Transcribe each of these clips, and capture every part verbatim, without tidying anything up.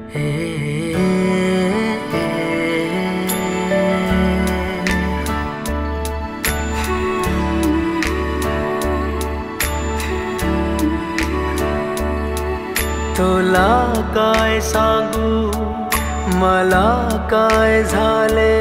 तुला काय सांगू मला काय झाले,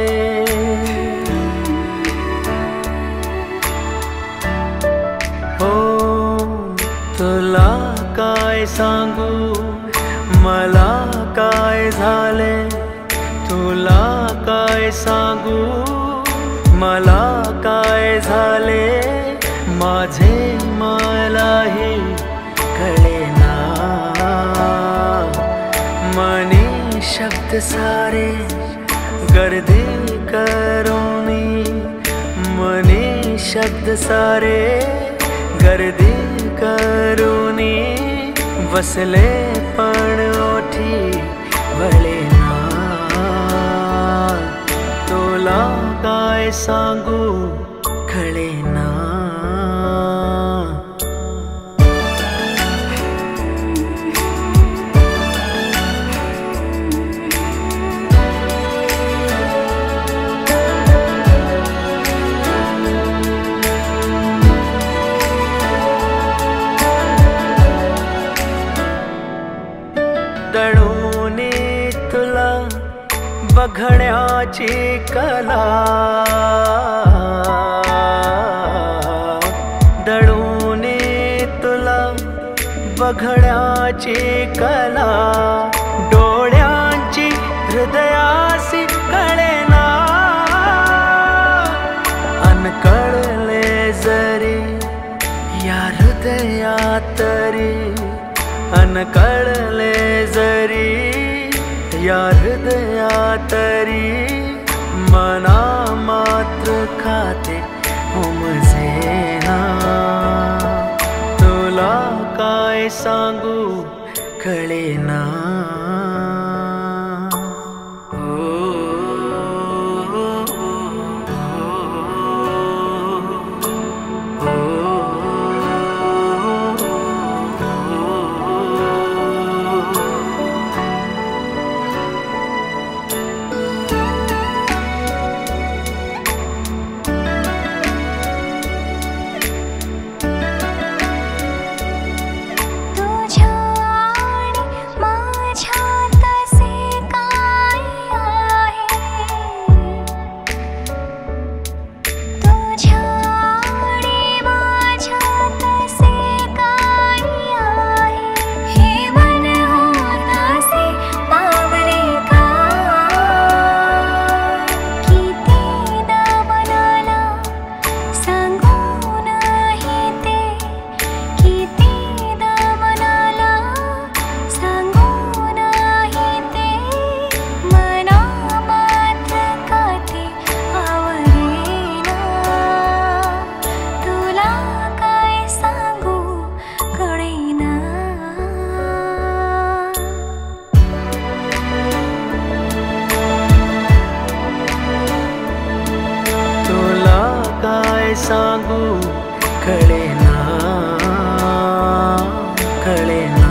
हो तुला काय सांगू मला काय झाले, तुला काय सांगू मला काय झाले, माझे मलाही कळेना, मनी शब्द सारे गर्दी करोनी, मनी शब्द सारे गर्दी करोनी, बसले पण ओठी वळेना, तुला काय सांगू कळेना. दळूनी तुला बघण्याची कला, दळूनी तुला बघण्याची कला, डोळ्यांची हृदयासी कळेना, अनकळले जरी या हृदयात तरी, अनकळले जरी या हृदयात तरी, मना मात्र खाते उमजेना, तुला काय सांगू कळेना. सांगू कळेना, कळेना,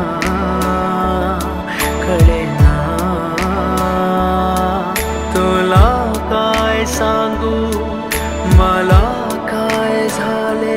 कळेना, तुला काय सांगू मला काय झाले.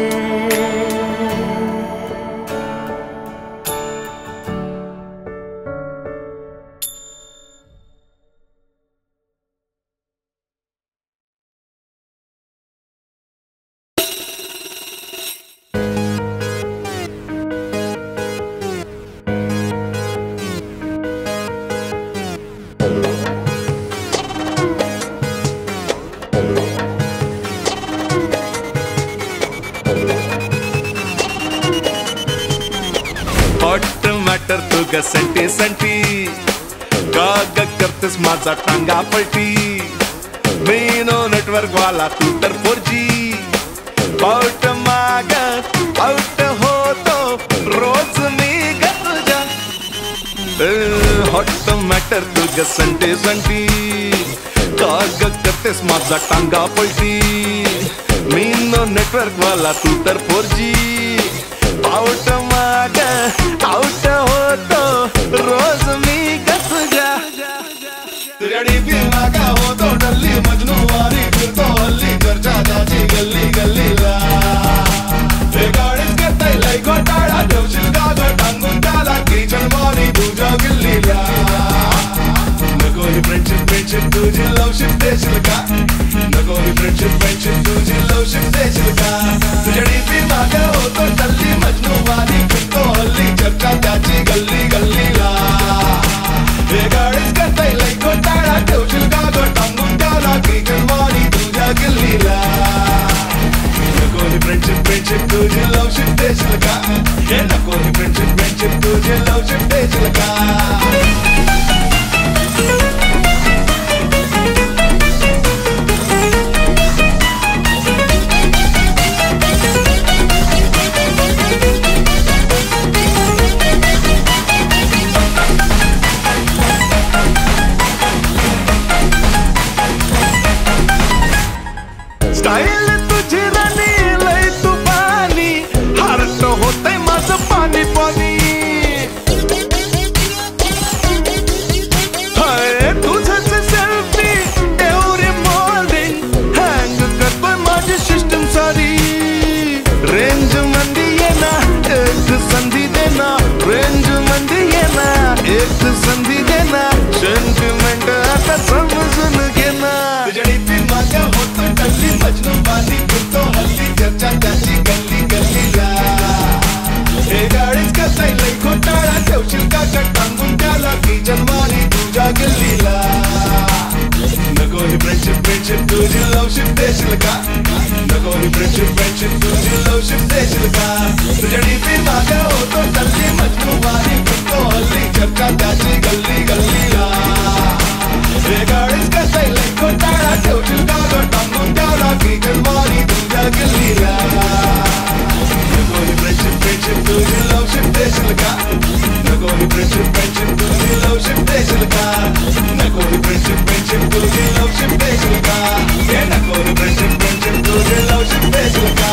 हॉट मॅटर तू ग संटी संटी, का ग करतेस माझा टांगा पलटी, मी नो नेटवर्क वाला तू तर फोर जी, पाऊट माग आउट होतो रोज मी ग तुझ्या. हॉट मॅटर तू ग संटी संटी, का ग करतेस माझा टांगा पलटी, मी नो नेटवर्क वाला तू तर फोर जी, पाऊट माग आउट होतो रोज मी ग फ्रेंडशिप तुझी लवशिप देशील का नको ही फ्रेंडशिप फ्रेंडशिप तुझी लवशिप देशील का तुझ्या डीपी मागे होतो टल्ली मजनू वाली फिरतो हल्ली चर्चा त्याची गल्ली गल्लीला हे गाडीच करताय लई घोटाळा ठेवशील का गो टांगून त्याला की जन्मानी तुझ्या गिल्लीला नको ही फ्रेंडशिप फ्रेंडशिप तुझी लवशिप देशील का हे नको ही फ्रेंडशिप फ्रेंडशिप तुझी लवशिप देशील का स्टाईल तुझी राणी लय तुफानी हारत होतंय माझं पाणी पाणी हाय तुझंच सेल्फी एवढी मॉर्निंग हँग करतोय माझी सिस्टम सारी रेंज मंदी ये ना एक संधी देना रेंज मंदी ये ना एक संधी देना सेंटिमेंट आता समजून घेना तुझ्या डीपी माझ्या होतं टल्ली मजनू वाली फिरतो हल्ली चर्चा त्याची गल्ली गल्लीला हे गाडीच करताय लई घोटाळा ठेवशील का टांगून त्याला की जन्मानी तुझ्या गल्लीला नको ही फ्रेंडशिप फ्रेंडशिप तुझी लवशिप देशील का नको ही फ्रेंडशिप फ्रेंडशिप तुझी लवशिप देशील का तुझ्या डीपी मागे होतो टल्ली मजनू वाली फिरतो हल्ली चर्चा त्याची गल्ली गल्लीला हे गाडीच करताय लई घोटाळा ठेवशील का गो टांगून त्याला की जन्मानी तुझ्या गिल्लीला नको ही फ्रेंडशिप फ्रेंडशिप तुझी लवशिप देशील का नको ही फ्रेंडशिप फ्रेंडशिप तुझी लवशिप देशील का नको ही फ्रेंडशिप फ्रेंडशिप तुझी लवशिप देशील का हे नको ही फ्रेंडशिप फ्रेंडशिप तुझी लवशिप देशील का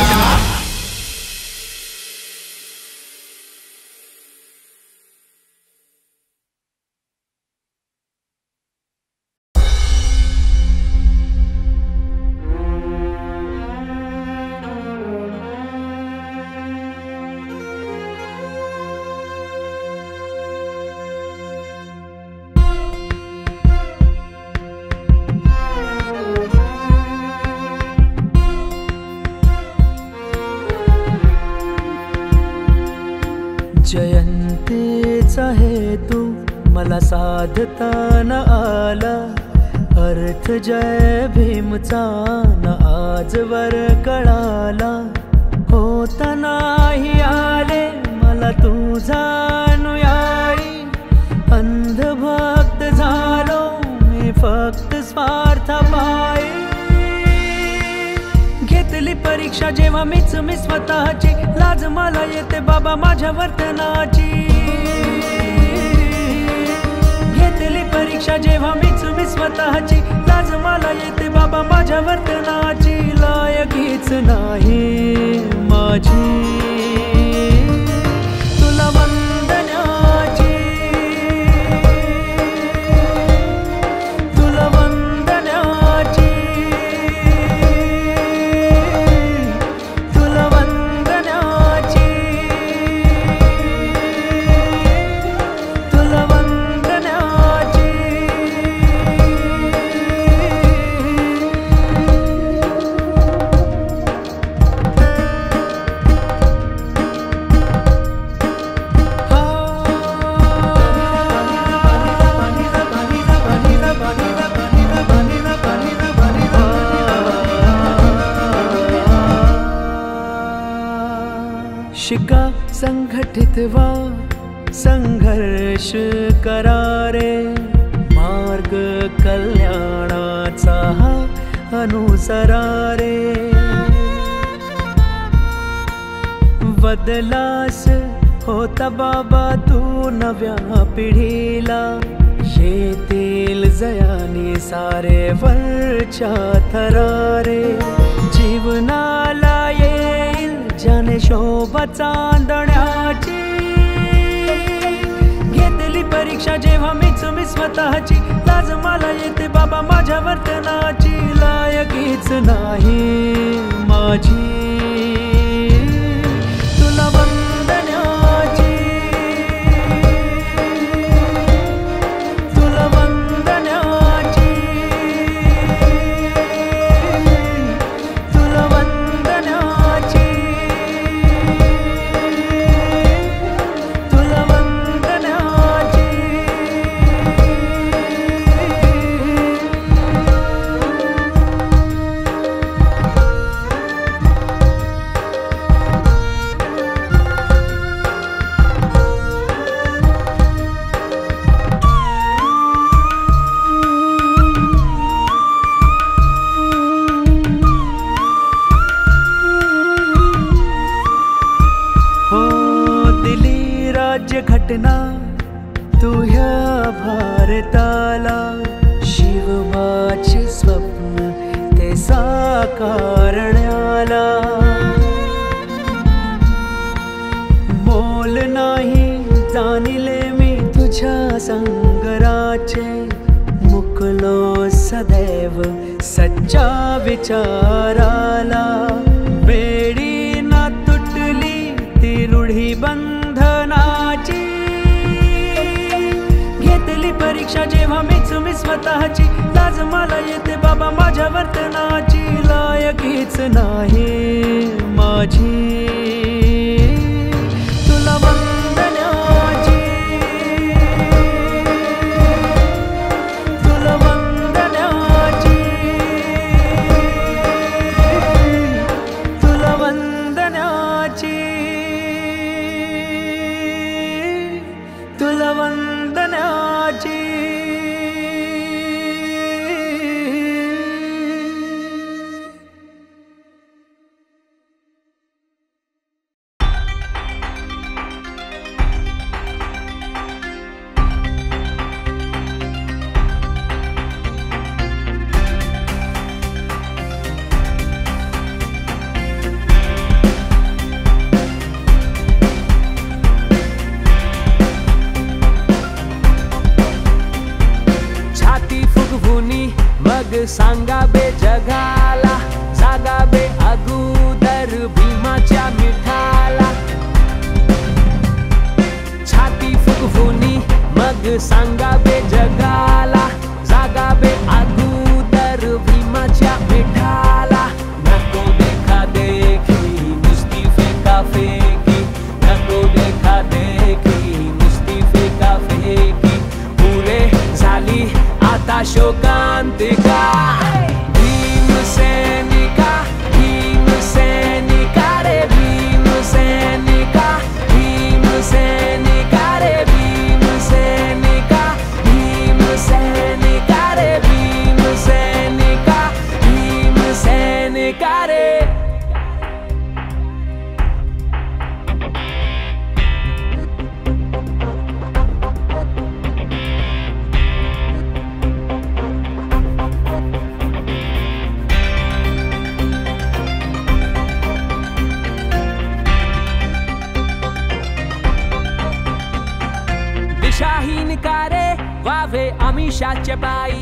जयंतीचा हेतू मला साधता न आला अर्थ जय भीमचा न आजवर कळाला होता नाही आले मला तुझा अनुयायी अंधभक्त झालो मी फक्त स्वार्थ पायी घेतली परीक्षा जेव्हा मीच मी स्वतःची लाज मला येते बाबा माझ्या वर्तनाची घेतली परीक्षा जेव्हा मीच मी स्वतःची लाज मला येते बाबा माझ्या वर्तनाची लायकीच नाही माझी तुला वंदनाची तुला वंदनाची तुला वंदनाची तुला वंदनाची शिका संघटित व्हा संघर्ष करारे मार्ग कल्याणाचा हा अनुसरारे बदलास होता बाबा तू नव्या पिढीला येतील जयानी सारे वरच्या थरारे जीवनाला येईल ज्याने शोभा चांदण्याची घेतली परीक्षा जेव्हा मीच मी स्वतःची लाज मला येते बाबा माझ्या वर्तनाची लायकीच नाही माझी तुला वंदनाची तुला वंदनाची घटना तुझ्या भारताला शिवबाचे स्वप्न ते साकारण्याला मोल नाही जाणिले मी तुझ्या संगराचे मुकलो सदैव सच्चा विचाराला बेडी ना तुटली ती रूढी बंधनाची घेतली परीक्षा जेव्हा मीच मी स्वतःची लाज मला येते बाबा माझ्या वर्तनाची लायकीच नाही माझी तुला वंदनाची तुला वंदनाची तुला वंदनाची तुला वंदनाची सांगा बे जगाला जागा बे अगोदर भीमाच्या मिठाला छाती फुगवुनी मग सांगा बे जगाला जागा बे अगोदर भीमाच्या मिठाला नको देखा देखी नुसती फेका फेकी नको देखा देखी नुसती फेका फेकी पुरे झाली आता शोकांतिका भीमसैनिका भीमसैनिका रे भीमसैनिका भीमसैनिका रे भीमसैनिका भीमसैनिका रे भीमसैनिका भीमसैनिका रे दिशाहीन कारे वावे आमिषाच्या पायी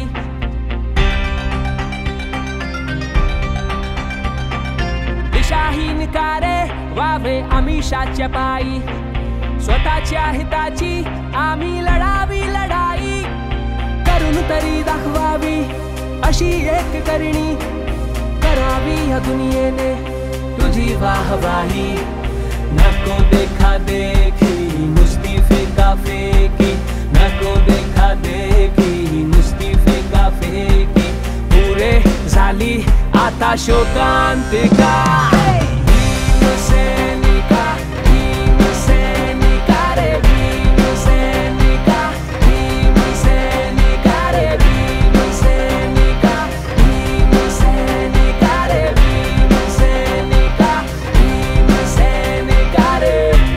दिशाहीन कारे वावे आमिषाच्या पायी स्वतःच्या हिताची आम्ही लढावी लढाई करून तरी दाखवावी अशी एक करणी करावी या दुनियेने तुझी वाहवाही नको देखा देखी नुसती फेका फेकी नको देखा देखी नुसती फेका फेकी पुरे झाली आता शोकांतिका भीमसैनिका भीमसैनिका रे भीमसैनिका भीमसैनिका रे भीमसैनिका भीमसैनिका रे भीमसैनिका भीमसैनिका रे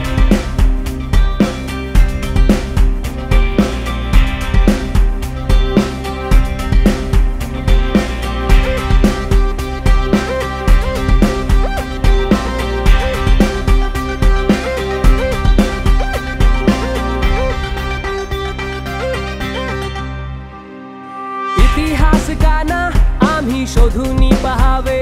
इतिहास गाना आम्ही शोधून पहावे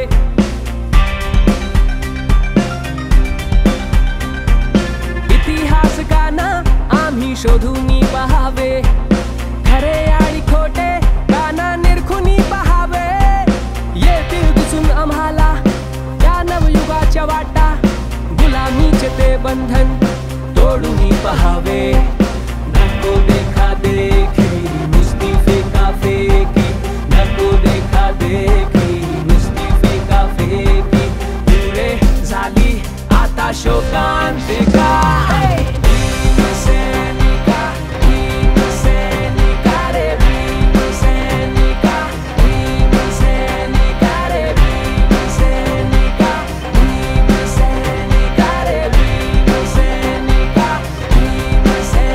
इतिहास गाना आम्ही शोधून पहावे खरे आणि खोटे गाना निरखून पहावे येतील दिसून आम्हाला त्या नवयुगाच्या वाटा गुलामीचे ते बंधन तोडून पहावे नको देखा देखी नुसती फेका फेकी नको देखा देखी नुसती फेका फेकी पुरे झाली आता शोकांतिका भीमसैनिका भीमसैनिका रे भीमसैनिका भीमसैनिका रे भीमसैनिका भीमसैनिका रे भीमसैनिका भीमसैनिका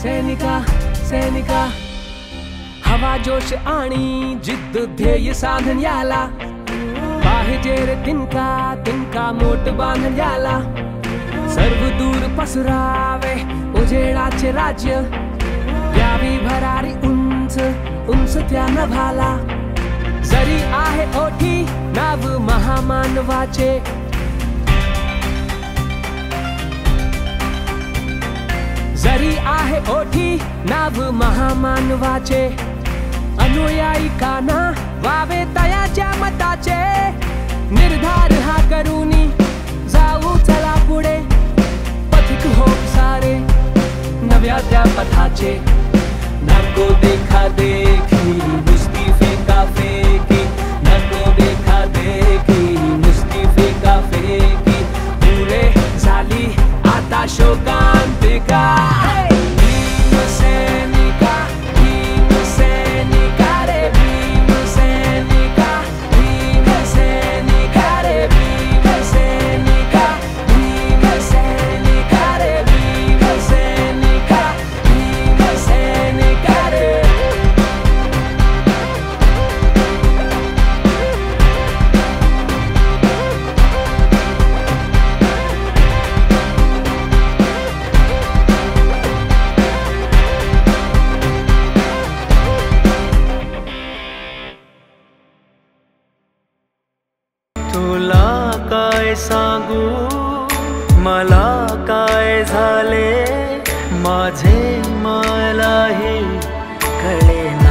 सैनिका सैनिका हवा जोश आणि जिद्द ध्येय साधन याला पाहिजे रे तिनका तिनका मोठ बांधन याला सर्व दूर पसरावे उजेडाचे राज्य द्यावी भरारी उंच उंच त्या नभाला जरी आहे ओठी नाव महामानवाचे जरी आहे ओठी नाव महामानवाचे अनुयायी काना वावे तयाच्या मताचे निर्धार हा करूनी जाऊ चला पुढे पथिक हो सारे नव्या त्या पथाचे नको देखा देखी नुसती फेका फेकी नको देखा देखी नुसती फेका फेकी पुरे झाली आता शोकांतिका भीम सैनिका भीम सैनिका रे भीम सैनिका भीम सैनिका रे भीम सैनिका भीम सैनिका रे भीम सैनिका भीम सैनिका रे तुला काय सांगू मला काय झाले माझे मलाही कळेना